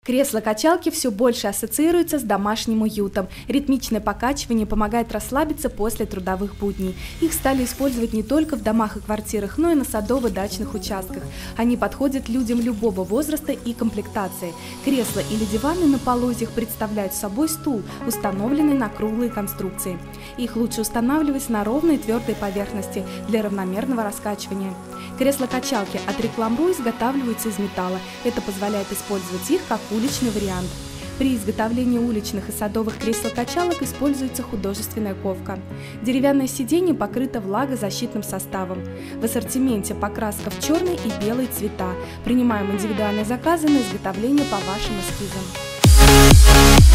Кресла-качалки все больше ассоциируются с домашним уютом. Ритмичное покачивание помогает расслабиться после трудовых будней. Их стали использовать не только в домах и квартирах, но и на садово-дачных участках. Они подходят людям любого возраста и комплектации. Кресла или диваны на полозьях представляют собой стул, установленный на круглые конструкции. Их лучше устанавливать на ровной твердой поверхности для равномерного раскачивания. Кресла-качалки от Reclame.ru изготавливаются из металла. Это позволяет использовать их как уличный вариант. При изготовлении уличных и садовых кресел-качалок используется художественная ковка. Деревянное сиденье покрыто влагозащитным составом. В ассортименте покраска в черный и белый цвета. Принимаем индивидуальные заказы на изготовление по вашим эскизам.